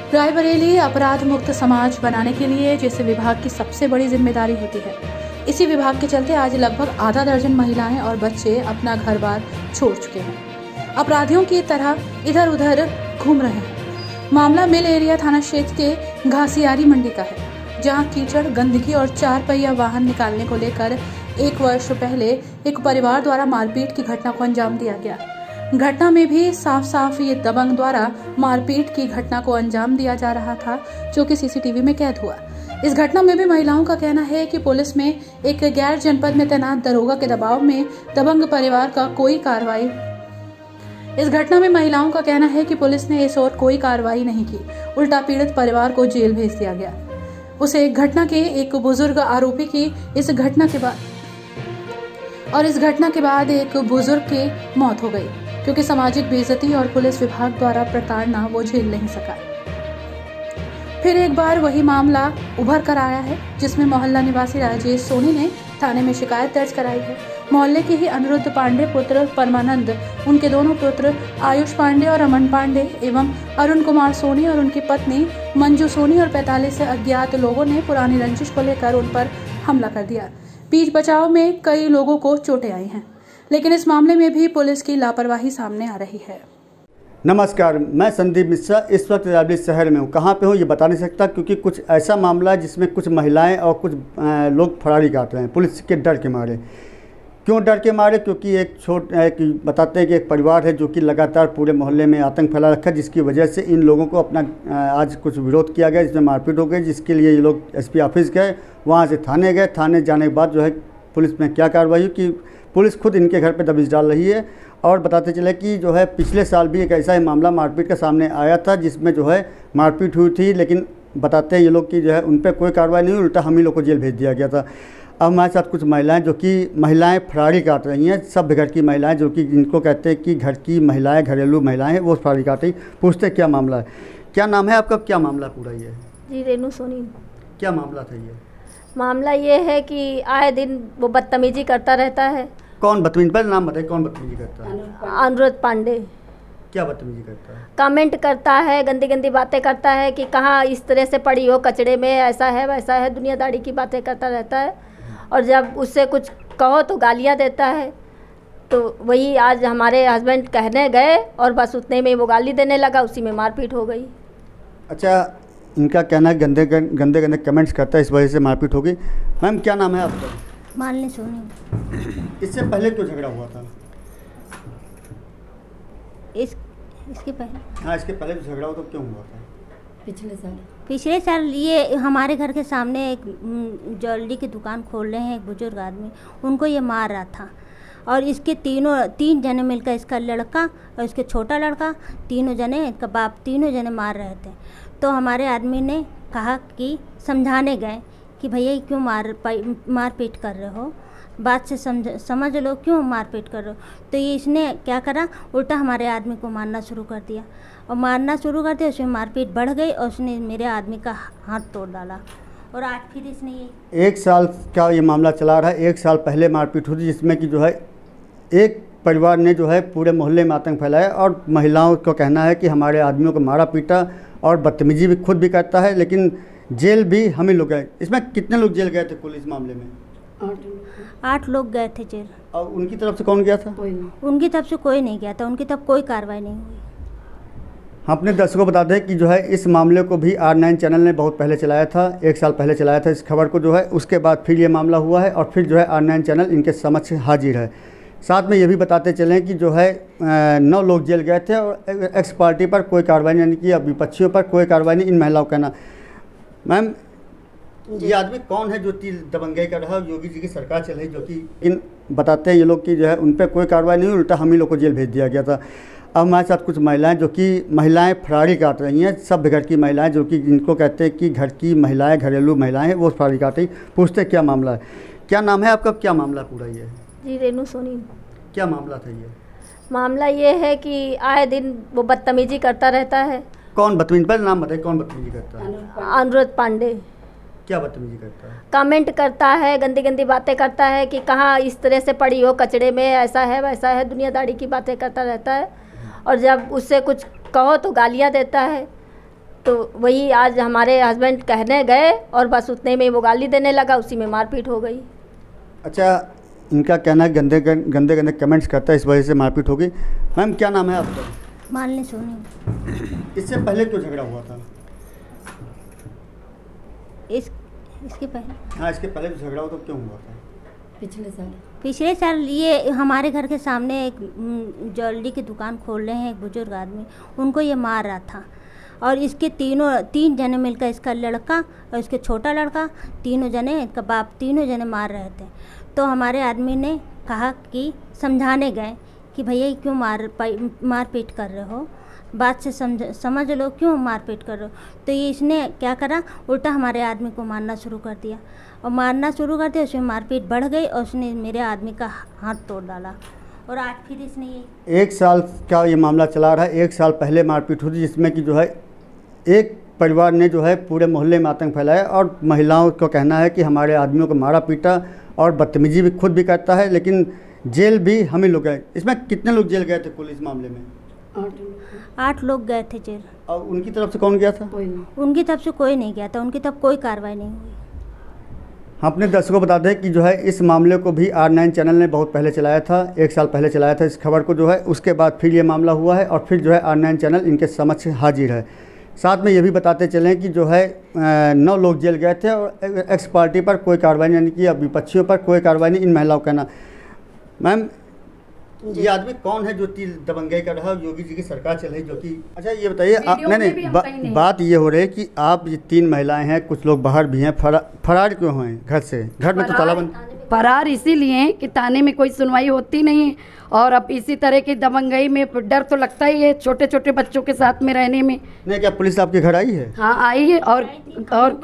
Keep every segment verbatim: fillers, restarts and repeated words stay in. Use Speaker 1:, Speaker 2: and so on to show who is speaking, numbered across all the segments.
Speaker 1: रायबरेली अपराध मुक्त समाज बनाने के लिए जिस विभाग की सबसे बड़ी जिम्मेदारी होती है, इसी विभाग के चलते आज लगभग आधा दर्जन महिलाएं और बच्चे अपना घर बार छोड़ चुके हैं। अपराधियों की तरह इधर उधर घूम रहे हैं। मामला मिल एरिया थाना क्षेत्र के घासियारी मंडी का है, जहां कीचड़, गंदगी और चार पहिया वाहन निकालने को लेकर एक वर्ष पहले एक परिवार द्वारा मारपीट की घटना को अंजाम दिया गया। घटना में भी साफ साफ ये दबंग द्वारा मारपीट की घटना को अंजाम दिया जा रहा था, जो कि सीसीटीवी में कैद हुआ। इस घटना में भी महिलाओं का कहना है कि पुलिस में एक गैर जनपद में तैनात दरोगा के दबाव में दबंग परिवार का कोई कार्रवाई इस घटना में महिलाओं का कहना है कि पुलिस ने इस ओर कोई कार्रवाई नहीं की, उल्टा पीड़ित परिवार को जेल भेज दिया गया। उसे घटना के एक बुजुर्ग आरोपी की इस घटना के बाद और इस घटना के बाद एक बुजुर्ग की मौत हो गई, क्योंकि सामाजिक बेइज्जती और पुलिस विभाग द्वारा प्रताड़ना वो झेल नहीं सका। फिर एक बार वही मामला उभर कर आया है, जिसमें मोहल्ला निवासी राजेश सोनी ने थाने में शिकायत दर्ज कराई है। मोहल्ले के ही अनिरुद्ध पांडे पुत्र परमानंद, उनके दोनों पुत्र आयुष पांडे और अमन पांडे एवं अरुण कुमार सोनी और उनकी पत्नी मंजू सोनी और पैंतालीस अज्ञात लोगों ने पुरानी रंजिश को लेकर उन पर हमला कर दिया। बीच बचाव में कई लोगों को चोटें आई हैं, लेकिन इस मामले में भी पुलिस की लापरवाही सामने आ रही है।
Speaker 2: नमस्कार, मैं संदीप मिश्रा इस वक्त रायबरेली शहर में हूँ। कहाँ पे हूँ ये बता नहीं सकता, क्योंकि कुछ ऐसा मामला है जिसमें कुछ महिलाएं और कुछ लोग फरारी काट रहे हैं पुलिस के डर के मारे। क्यों डर के मारे? क्योंकि एक छोट एक बताते हैं कि एक परिवार है जो कि लगातार पूरे मोहल्ले में आतंक फैला रखा है, जिसकी वजह से इन लोगों को अपना आज कुछ विरोध किया गया, जिसमें मारपीट हो गई, जिसके लिए ये लोग एसपी ऑफिस गए, वहाँ से थाने गए। थाने जाने के बाद जो है पुलिस में क्या कार्रवाई हुई कि पुलिस खुद इनके घर पे दबिश डाल रही है। और बताते चले कि जो है पिछले साल भी एक ऐसा ही मामला मारपीट का सामने आया था, जिसमें जो है मारपीट हुई थी, लेकिन बताते हैं ये लोग कि जो है उन पर कोई कार्रवाई नहीं हुई, उल्टा हम ही लोग को जेल भेज दिया गया था। अब हमारे साथ कुछ महिलाएं जो कि महिलाएं फरारी काट रही हैं, सब घर की महिलाएं जो कि जिनको कहते हैं कि घर की महिलाएं, घरेलू महिलाएं हैं, वो फरारी काट रही। पूछते क्या मामला है, क्या नाम है आपका, क्या मामला पूरा ये?
Speaker 3: जी रेनू सोनी।
Speaker 2: क्या मामला था ये?
Speaker 3: मामला ये है कि आए दिन वो बदतमीजी करता रहता है।
Speaker 2: कौन बदतमीजी? पहले नाम बताइए, कौन बदतमीजी करता है?
Speaker 3: अनिरुद्ध पांडे।
Speaker 2: क्या बदतमीजी करता है?
Speaker 3: कमेंट करता है, गंदी गंदी बातें करता है कि कहाँ इस तरह से पड़ी हो कचड़े में, ऐसा है वैसा है, दुनियादारी की बातें करता रहता है। और जब उससे कुछ कहो तो गालियाँ देता है। तो वही आज हमारे हस्बैंड कहने गए और बस उतने में वो गाली देने लगा, उसी में मारपीट हो गई।
Speaker 2: अच्छा, इनका कहना है गंदे गंदे गंदे कमेंट्स करता है, इस वजह से मारपीट हो गई। मैम क्या नाम है आपका?
Speaker 4: मालिनी सोनी।
Speaker 2: इससे पहले क्यों झगड़ा हुआ था?
Speaker 4: इस इसके पहले
Speaker 2: हाँ, इसके पहले झगड़ा हुआ तो क्यों हुआ था?
Speaker 4: पिछले साल पिछले साल ये हमारे घर के सामने एक ज्वेलरी की दुकान खोल रहे हैं एक बुजुर्ग आदमी, उनको ये मार रहा था। और इसके तीनों तीन जने मिलकर, इसका लड़का और इसके छोटा लड़का, तीनों जने, इसका बाप, तीनों जने मार रहे थे। तो हमारे आदमी ने कहा कि समझाने गए कि भैया क्यों मार मारपीट कर रहे हो, बात से समझ समझ लो, क्यों मारपीट कर रहे हो। तो ये इसने क्या करा, उल्टा हमारे आदमी को मारना शुरू कर दिया। और मारना शुरू कर दिया, उसमें मारपीट बढ़ गई और उसने मेरे आदमी का हाथ तोड़ डाला। और आज फिर इसने ये
Speaker 2: एक साल का ये मामला चला रहा है। एक साल पहले मारपीट हुई, जिसमें कि जो है एक परिवार ने जो है पूरे मोहल्ले में आतंक फैलाया। और महिलाओं को कहना है कि हमारे आदमियों को मारा पीटा और बदतमीजी भी खुद भी करता है, लेकिन जेल भी हम ही लोग गए। इसमें कितने लोग जेल गए थे कुल इस मामले में?
Speaker 4: आठ लोग गए थे जेल।
Speaker 2: और उनकी तरफ से कौन गया था?
Speaker 4: उनकी तरफ से कोई नहीं गया था, उनकी तरफ कोई कार्रवाई नहीं हुई।
Speaker 2: हम अपने दर्शकों को बता दें कि जो है इस मामले को भी आर नाइन चैनल ने बहुत पहले चलाया था, एक साल पहले चलाया था इस खबर को जो है। उसके बाद फिर ये मामला हुआ है और फिर जो है आर नाइन चैनल इनके समक्ष हाजिर है। साथ में ये भी बताते चलें कि जो है नौ लोग जेल गए थे और एक्स पार्टी पर कोई कार्रवाई नहीं की, विपक्षियों पर कोई कार्रवाई नहीं। इन महिलाओं का कहना। मैम, ये आदमी कौन है जो तीर दबंगई कर रहा है? योगी जी की सरकार चल रही, जो कि इन बताते हैं ये लोग कि जो है उन पर कोई कार्रवाई नहीं, उल्टा हम ही लोग को जेल भेज दिया गया था। अब हमारे साथ कुछ महिलाएं जो कि महिलाएं फरारी काट रही हैं, सब घर की महिलाएं जो कि जिनको कहते हैं कि घर की महिलाएं, घरेलू महिलाएं हैं, वो फरारी काट रही। पूछते क्या मामला है, क्या नाम है आपका, क्या मामला पूरा ये?
Speaker 3: जी रेनू सोनी।
Speaker 2: क्या मामला था ये?
Speaker 3: मामला ये है कि आए दिन वो बदतमीजी करता रहता है।
Speaker 2: कौन बदतमीजी? पहले नाम बताइए, कौन बदतमीजी करता है?
Speaker 3: अनिरुद्ध पांडे।
Speaker 2: क्या बदतमीजी करता है?
Speaker 3: कमेंट करता है, गंदी गंदी बातें करता है कि कहाँ इस तरह से पड़ी हो कचड़े में, ऐसा है वैसा है, दुनियादारी की बातें करता रहता है। और जब उससे कुछ कहो तो गालियाँ देता है तो वही आज हमारे हस्बैंड कहने गए और बस उतने में वो गाली देने लगा, उसी में मारपीट हो गई।
Speaker 2: अच्छा, इनका कहना है गंदे गंदे गंदे कमेंट्स करता है, इस वजह से मारपीट होगी। मैम क्या नाम है आपका?
Speaker 4: मालनी सोनी।
Speaker 2: इससे पहले क्यों झगड़ा हुआ था?
Speaker 4: इस इसके पहले
Speaker 2: हाँ, इसके पहले भी झगड़ा हो तो क्यों हुआ था?
Speaker 3: पिछले साल
Speaker 4: पिछले साल ये हमारे घर के सामने एक ज्वेलरी की दुकान खोल रहे हैं एक बुजुर्ग आदमी, उनको ये मार रहा था और इसके तीनों तीन जने मिलकर, इसका लड़का और इसके छोटा लड़का, तीनों जने, इसका बाप, तीनों जने मार रहे थे। तो हमारे आदमी ने कहा कि समझाने गए कि भैया क्यों मार मार पीट कर रहे हो, बात से समझ समझ लो, क्यों मारपीट कर रहे हो। तो ये इसने क्या करा, उल्टा हमारे आदमी को मारना शुरू कर दिया और मारना शुरू कर दिया उसमें मारपीट बढ़ गई और उसने मेरे आदमी का हाथ तोड़ डाला। और आज फिर इसने ये
Speaker 2: एक साल का ये मामला चला रहा है। एक साल पहले मारपीट हुई जिसमें कि जो है एक परिवार ने जो है पूरे मोहल्ले में आतंक फैलाया और महिलाओं को कहना है कि हमारे आदमियों को मारा पीटा और बदतमीजी भी खुद भी करता है, लेकिन जेल भी हम ही लोग गए। इसमें कितने लोग जेल गए थे कुल इस मामले में?
Speaker 4: आठ लोग गए थे जेल।
Speaker 2: और उनकी तरफ से कौन गया था?
Speaker 4: उनकी तरफ से कोई नहीं गया था, उनकी तरफ कोई कार्रवाई नहीं हुई।
Speaker 2: हम अपने दर्शकों को बता दें कि जो है इस मामले को भी आर नाइन चैनल ने बहुत पहले चलाया था, एक साल पहले चलाया था इस खबर को जो है। उसके बाद फिर ये मामला हुआ है और फिर जो है आर नाइन चैनल इनके समक्ष हाजिर है। साथ में ये भी बताते चलें कि जो है नौ लोग जेल गए थे और एक्स पार्टी पर कोई कार्रवाई नहीं की, अब विपक्षियों पर कोई कार्रवाई नहीं, इन महिलाओं का ना। मैम ये आदमी कौन है जो तीन दबंगई कर रहा है? योगी जी की सरकार चल रही जो कि, अच्छा ये बताइए नहीं नहीं बा, बात ये हो रही है कि आप ये तीन महिलाएं हैं, कुछ लोग बाहर भी हैं, फरा, फरार क्यों हैं घर से? घर में तो ताला बंद।
Speaker 5: फरार इसीलिए कि थाने में कोई सुनवाई होती नहीं है और अब इसी तरह की दबंगई में डर तो लगता ही है छोटे छोटे बच्चों के साथ में रहने में।
Speaker 2: नहीं, क्या पुलिस आपके घर आई है?
Speaker 5: हाँ आई है और और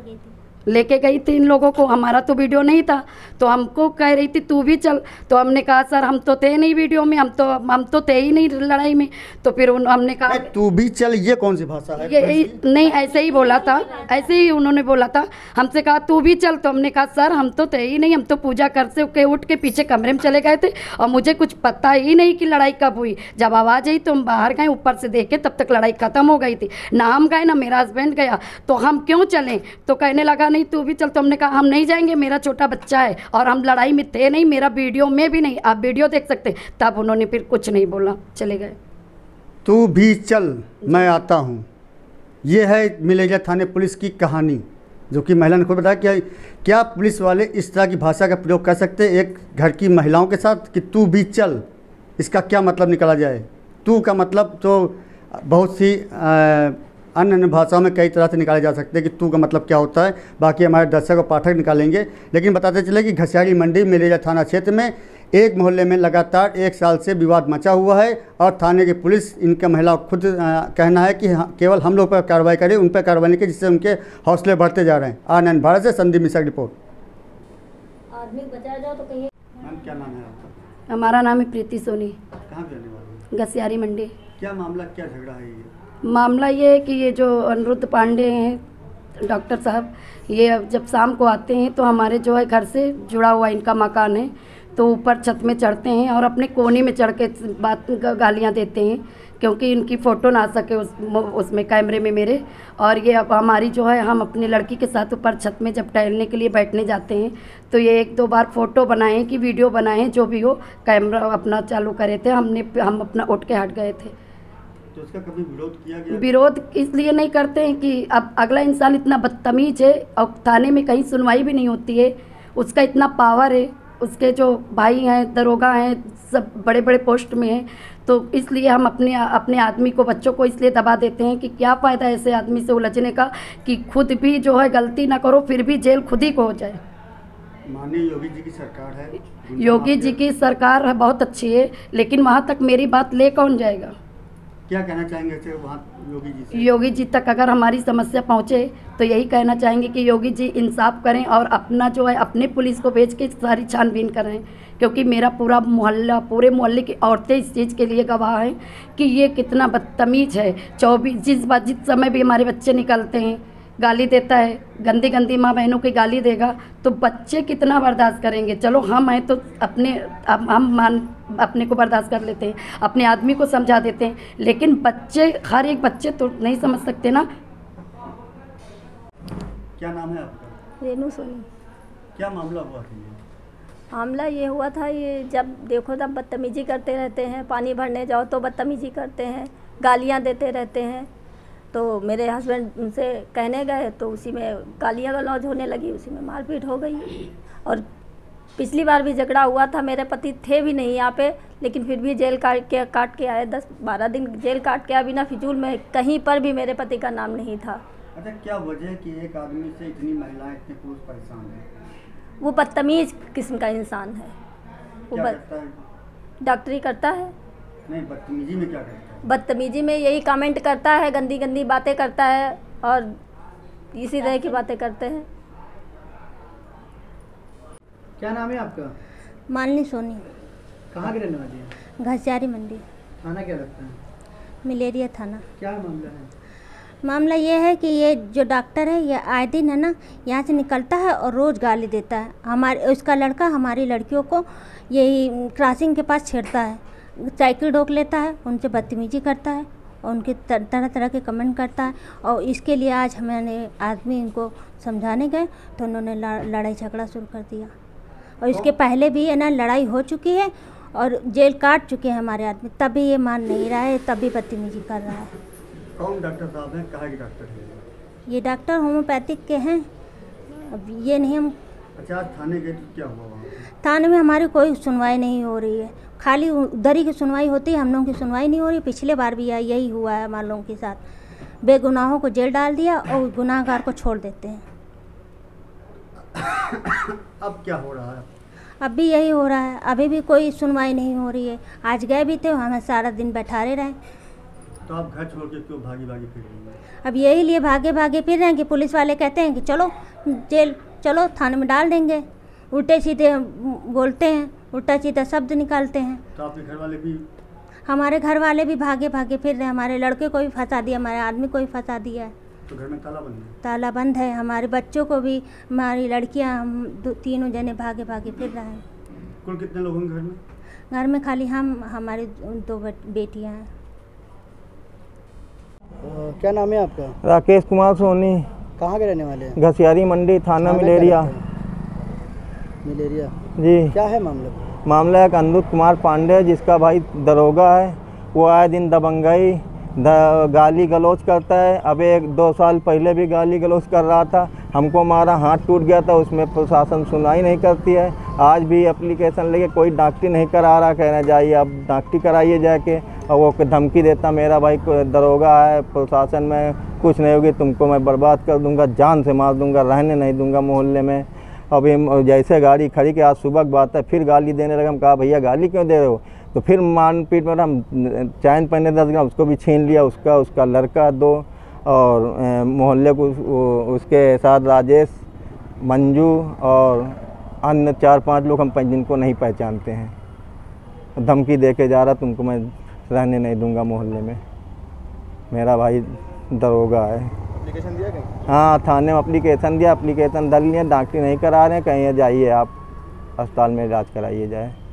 Speaker 5: लेके गई थी इन लोगों को। हमारा तो वीडियो नहीं था तो हमको कह रही थी तू भी चल, तो हमने कहा सर हम तो थे नहीं वीडियो में, हम तो हम तो थे ही नहीं लड़ाई में। तो फिर उन, हमने कहा
Speaker 2: तू भी चल, ये कौन सी भाषा है?
Speaker 5: ये नहीं ऐसे ही बोला था, ऐसे ही उन्होंने बोला था। हमसे कहा तू भी चल, तो हमने कहा सर हम तो थे ही नहीं, हम तो पूजा कर से के उठ के पीछे कमरे में चले गए थे और मुझे कुछ पता ही नहीं कि लड़ाई कब हुई। जब आवाज़ आई तो हम बाहर गए, ऊपर से देखे तब तक लड़ाई ख़त्म हो गई थी। ना हम गए ना मेरा हस्बैंड गया, तो हम क्यों चलें? तो कहने लगा नहीं तू भी चल। तो हमने कहा हम नहीं जाएंगे, मेरा छोटा बच्चा है और हम लड़ाई में थे नहीं, मेरा वीडियो में भी नहीं, आप वीडियो देख सकते। तब उन्होंने फिर कुछ नहीं बोला, चले गए।
Speaker 2: तू भी चल मैं आता हूँ, ये है मिलेजा थाने पुलिस की कहानी, जो कि महिला ने खुद बताया। क्या क्या पुलिस वाले इस तरह की भाषा का प्रयोग कर सकते हैं एक घर की महिलाओं के साथ कि तू भी चल? इसका क्या मतलब निकाला जाए? तू का मतलब तो बहुत सी आ, अन्य अन्य भाषाओं में कई तरह से निकाले जा सकते हैं कि तू का मतलब क्या होता है। बाकी हमारे दर्शक और पाठक निकालेंगे, लेकिन बताते चले कि घसियारी मंडी मिलेजा थाना क्षेत्र में एक मोहल्ले में लगातार एक साल से विवाद मचा हुआ है और थाने की पुलिस इनका महिला खुद आ, कहना है कि केवल हम लोग पर कार्रवाई करें, उन पर कार्रवाई नहीं की, जिससे उनके हौसले बढ़ते जा रहे हैं। आर नाइन भारत से संदीप मिश्रा की रिपोर्ट।
Speaker 3: आदमी बचाया जाओ तो कहिए।
Speaker 2: मैम क्या नाम है आपका?
Speaker 5: हमारा नाम है प्रीति सोनी।
Speaker 2: कहाँ पे रहने वाले?
Speaker 5: घसियारी मंडी।
Speaker 2: क्या मामला, क्या झगड़ा है ये?
Speaker 5: मामला ये है कि ये जो अनिरुद्ध पांडे हैं डॉक्टर साहब, ये जब शाम को आते हैं तो हमारे जो है घर से जुड़ा हुआ इनका मकान है, तो ऊपर छत में चढ़ते हैं और अपने कोने में चढ़ के बात गालियाँ देते हैं क्योंकि इनकी फ़ोटो ना आ सके उस उसमें कैमरे में मेरे। और ये अब हमारी जो है हम अपनी लड़की के साथ ऊपर छत में जब टहलने के लिए बैठने जाते हैं तो ये एक दो बार फ़ोटो बनाए कि वीडियो बनाए, जो भी हो, कैमरा अपना चालू करे थे, हमने हम अपना उठ के हट गए थे।
Speaker 2: तो उसका कभी विरोध किया गया?
Speaker 5: विरोध इसलिए नहीं करते हैं कि अब अगला इंसान इतना बदतमीज है और थाने में कहीं सुनवाई भी नहीं होती है, उसका इतना पावर है, उसके जो भाई हैं दरोगा हैं सब बड़े बड़े पोस्ट में हैं, तो इसलिए हम अपने अपने आदमी को, बच्चों को इसलिए दबा देते हैं कि क्या फ़ायदा ऐसे आदमी से उलझने का कि खुद भी जो है गलती ना करो फिर भी जेल खुद ही को हो जाए।
Speaker 2: माननीय योगी जी की सरकार है,
Speaker 5: योगी जी की सरकार है बहुत अच्छी है, लेकिन वहाँ तक मेरी बात ले कौन जाएगा?
Speaker 2: क्या कहना चाहेंगे वहाँ योगी जी से?
Speaker 5: योगी जी तक अगर हमारी समस्या पहुँचे तो यही कहना चाहेंगे कि योगी जी इंसाफ करें और अपना जो है अपने पुलिस को भेज के सारी छानबीन करें, क्योंकि मेरा पूरा मोहल्ला, पूरे मोहल्ले की औरतें इस चीज़ के लिए गवाह हैं कि ये कितना बदतमीज है। चौबीस जिस बात जिस समय भी हमारे बच्चे निकलते हैं गाली देता है, गंदी गंदी माँ बहनों की गाली देगा तो बच्चे कितना बर्दाश्त करेंगे? चलो हम हैं तो अपने हम मान अपने को बर्दाश्त कर लेते हैं, अपने आदमी को समझा देते हैं, लेकिन बच्चे, हर एक बच्चे तो नहीं समझ सकते ना।
Speaker 2: क्या नाम है आपका?
Speaker 3: रेनू सोनी।
Speaker 2: क्या मामला हुआ था ये?
Speaker 3: मामला ये हुआ था, ये जब देखो तब बदतमीजी करते रहते हैं, पानी भरने जाओ तो बदतमीजी करते हैं, गालियाँ देते रहते हैं। तो मेरे हस्बैंड उनसे कहने गए तो उसी में गालियाँ गलौज होने लगी, उसी में मारपीट हो गई। और पिछली बार भी झगड़ा हुआ था, मेरे पति थे भी नहीं यहाँ पे, लेकिन फिर भी जेल काट के काट के आए, दस बारह दिन जेल काट के आए बिना फिजूल में, कहीं पर भी मेरे पति का नाम नहीं था।
Speaker 2: अच्छा, क्या वजह कि एक आदमी से इतनी महिलाएं, इतने पुरुष परेशान हैं?
Speaker 3: वो बदतमीज किस्म का इंसान है। वो
Speaker 2: क्या
Speaker 3: बद...
Speaker 2: करता है?
Speaker 3: डॉक्टरी करता है।
Speaker 2: नहीं, बदतमीजी में क्या करता है?
Speaker 3: बदतमीजी में यही कमेंट करता है, गंदी गंदी बातें करता है और इसी तरह की बातें करते हैं।
Speaker 6: क्या नाम है आपका?
Speaker 4: मालिनी सोनी।
Speaker 6: कहाँ के रहने वाली है?
Speaker 4: घसियारी मंडी।
Speaker 6: थाना क्या लगता है?
Speaker 4: मलेरिया थाना।
Speaker 6: क्या मामला है?
Speaker 4: मामला ये है कि ये जो डॉक्टर है ये आए दिन है ना यहाँ से निकलता है और रोज़ गाली देता है। हमारे उसका लड़का हमारी लड़कियों को यही क्रॉसिंग के पास छेड़ता है, साइकिल रोक लेता है, उनसे बदतमीजी करता है और उनके तरह तरह के कमेंट करता है। और इसके लिए आज हमने आदमी इनको समझाने गए तो उन्होंने लड़ाई झगड़ा शुरू कर दिया। और इसके पहले भी है ना लड़ाई हो चुकी है और जेल काट चुके हैं हमारे आदमी, तब भी ये मान नहीं रहा है, तब भी बदतमीजी कर रहा है।
Speaker 2: कौन डॉक्टर साहब हैं? कहाँ के डॉक्टर हैं?
Speaker 4: ये डॉक्टर होम्योपैथिक के हैं। अब ये नहीं हम
Speaker 2: अच्छा, आज थाने गए तो क्या हुआ वहाँ?
Speaker 4: थाने में हमारी कोई सुनवाई नहीं हो रही है, खाली उधर ही की सुनवाई होती है, हम लोगों की सुनवाई नहीं हो रही। पिछले बार भी यही हुआ है हमारे लोगों के साथ, बेगुनाहों को जेल डाल दिया और गुनाहगार को छोड़ देते हैं।
Speaker 2: अब क्या हो रहा है?
Speaker 4: अब भी यही हो रहा है, अभी भी कोई सुनवाई नहीं हो रही है। आज गए भी थे, हमें सारा दिन बैठारे रहे।
Speaker 2: तो आप घर छोड़ के क्यों भागी भागी फिर रही हैं?
Speaker 4: अब यही लिए भागे भागे फिर रहे हैं कि पुलिस वाले कहते हैं कि चलो जेल, चलो थाने में डाल देंगे। उल्टे सीधे बोलते हैं, उल्टा सीधा शब्द निकालते हैं।
Speaker 2: तो आपके घर वाले भी?
Speaker 4: हमारे घर वाले भी भागे भागे फिर रहे, हमारे लड़के को भी फंसा दिया, हमारे आदमी को भी फंसा दिया है।
Speaker 2: तो घर में ताला बंद है?
Speaker 4: ताला बंद है, हमारे बच्चों को भी, हमारी लड़कियां, हम दो तीनों जने भागे भागे फिर रहे हैं।
Speaker 2: कुल कितने लोग हैं घर में?
Speaker 4: घर में खाली हम, हमारी दो बेटियां हैं।
Speaker 6: क्या नाम है आपका?
Speaker 7: राकेश कुमार सोनी।
Speaker 6: कहाँ के रहने वाले हैं?
Speaker 7: घसियारी मंडी, थाना मलेरिया।
Speaker 6: मलेरिया
Speaker 7: जी।
Speaker 6: क्या है मामला?
Speaker 7: मामला है अनिरुद्ध कुमार पांडे, जिसका भाई दरोगा है। वो आए दिन दबंगई, गाली गलौज करता है। अब एक दो साल पहले भी गाली गलौज कर रहा था, हमको मारा, हाथ टूट गया था, उसमें प्रशासन सुनवाई नहीं करती है। आज भी एप्लीकेशन लेके कोई डॉक्टरी नहीं करा रहा, कहना जाइए अब डॉक्टरी कराइए जाके। और वो धमकी देता, मेरा भाई दरोगा है, प्रशासन में कुछ नहीं होगी, तुमको मैं बर्बाद कर दूंगा, जान से मार दूंगा, रहने नहीं दूंगा मोहल्ले में। अभी जैसे गाड़ी खड़ी कि आज सुबह की बात है, फिर गाली देने लगा। हम कहा भैया गाली क्यों दे रहे हो? तो फिर मारपीट में हम चैन पहने दस ग्राम उसको भी छीन लिया, उसका उसका लड़का दो, और मोहल्ले को उसके साथ राजेश, मंजू और अन्य चार पांच लोग हम जिनको नहीं पहचानते हैं। धमकी दे के जा रहा, तुमको मैं रहने नहीं दूंगा मोहल्ले में, मेरा भाई दरोगा है।
Speaker 6: एप्लीकेशन दिया कहीं?
Speaker 7: हाँ, थाने में एप्लीकेशन दिया, एप्लीकेशन दल लिया, डॉक्टरी नहीं करा रहे हैं, कहीं जाइए आप अस्पताल में इलाज कराइए जाए।